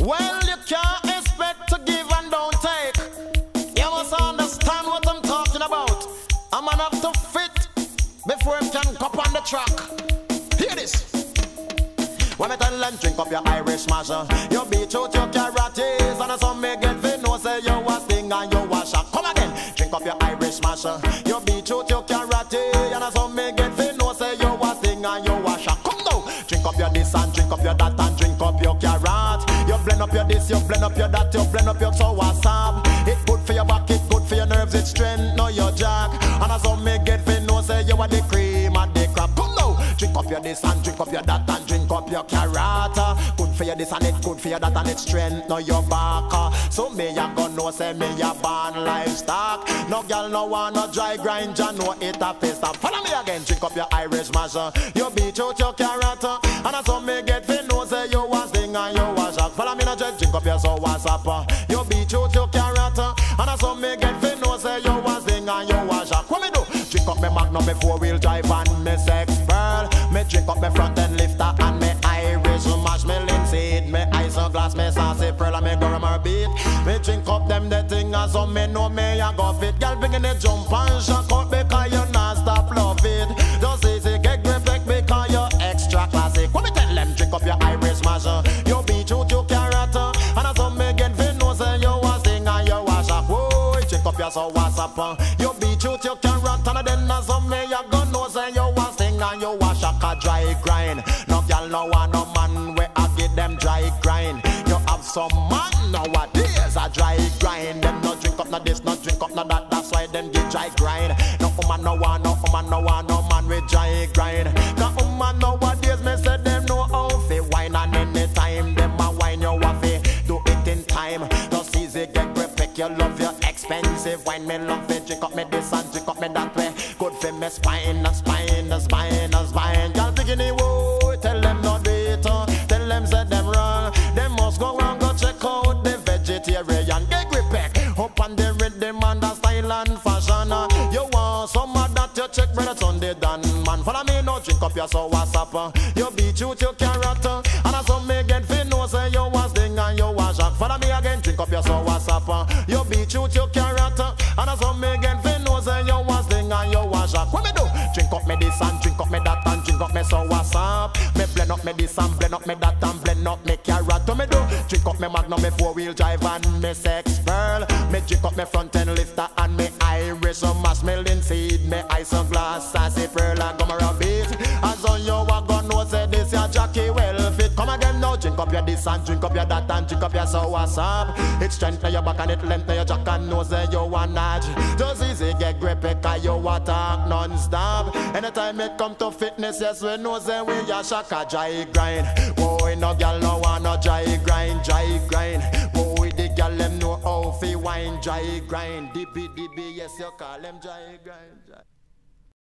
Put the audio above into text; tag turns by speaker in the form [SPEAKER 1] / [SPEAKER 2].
[SPEAKER 1] Well, you can't expect to give and don't take. You must understand what I'm talking about. A man have to fit before him can go on the track. Hear this. When me tell them drink up your Irish masher, you beat out your karates, and some me get fit no say you a sting and you a shock. Come again, drink up your Irish masher, you beat out your karate, and some me get fit no say you a sting and you a shock. Come now, drink up your this and drink up your that and drink up your carrot. You blend up your this, you blend up your that, you blend up your sour sap. It good for your back, it good for your nerves, it strength, no your jack. And some me get fit no say you a the cream and the crap. Come now, drink up your this and drink up your that and drink up your carrot. Good for your this and it good for your that and it strength, no your back. So me a go know say me a born livestock. No girl no want no dry grind, ya know it a fist. Follow me again, drink up your Irish masher. You beat out your carrot, and as some me get fit know say you a sting and you a shock. Follow me no jet, drink up your sour sap. You beat out your carrot, and as some me get fit know say you a sting and you a shock. What me do? Drink up me Magnum, me four-wheel drive and me sex pearl. Me drink up me front end lifter and me Irish mash, me linseed, me isoglass, me sassy pearl and me gurmer beat. Me drink up them the thing as some me know me a go fit. Girl begin to jump and shock out because you not stop love it. Just easy get grip because you extra classic. What me tell them? Drink up your Irish mash, you beat out your carrot, and as some me get fit no say you a sing and you a shock. Whoa, drink up your sour sap, you beat out your carrot, and then as some me a go no say you a sing and you a shock. A dry grind, no girl no want no man where I give them dry grind. You have some man nowadays a dry grind. Them no drink up no this, no drink up no that. That's why them get dry grind. No woman no want, no woman no want no man with dry grind. The woman nowadays me say them no how fi wine, and anytime them a wine you have fi do it in time. Just easy get grip, pick you love your expensive wine. Me love it, drink up me this and drink up me that way. Good for me spine, spine, spine, spine. Girl bikini whoa, tell them not do it, tell them say them wrong. Them must go and go check out the vegetarian. Get grip back up on the rhythm and the style and fashion. You want some of that, you check brother Sunday Dan man. Follow me now, drink up your sour sap. You beat out your carrot, and as some me get fit no say you was sting and you was shock. Follow me again, drink up your sour sap. You beat out your carrot, and as some me get fit no say you was sting and you was shock. What me do? Drink up me this and drink up me that and drink up me sour sap. Me blend up me this and blend up me that and blend up me carrot. What me do? Drink up me Magnum, me four-wheel drive and me sex pearl. Me drink up me front end lifter and me Irish mash, me linseed, me isoglass, sassy pearl and gummer beat. As on you a gun no say this your jockey well fit. Come again now, drink up your this and drink up your that and drink up your sour sap. It strength your back and it length your jack and no say you a nudge. Just easy get grip because you a talk non-stop. Anytime it come to fitness, yes we know say we a shock a dry grind. Boy no girl no want no dry grind, dry grind. Boy the girl them know how fi wine dry grind. DB, yes you call them dry grind.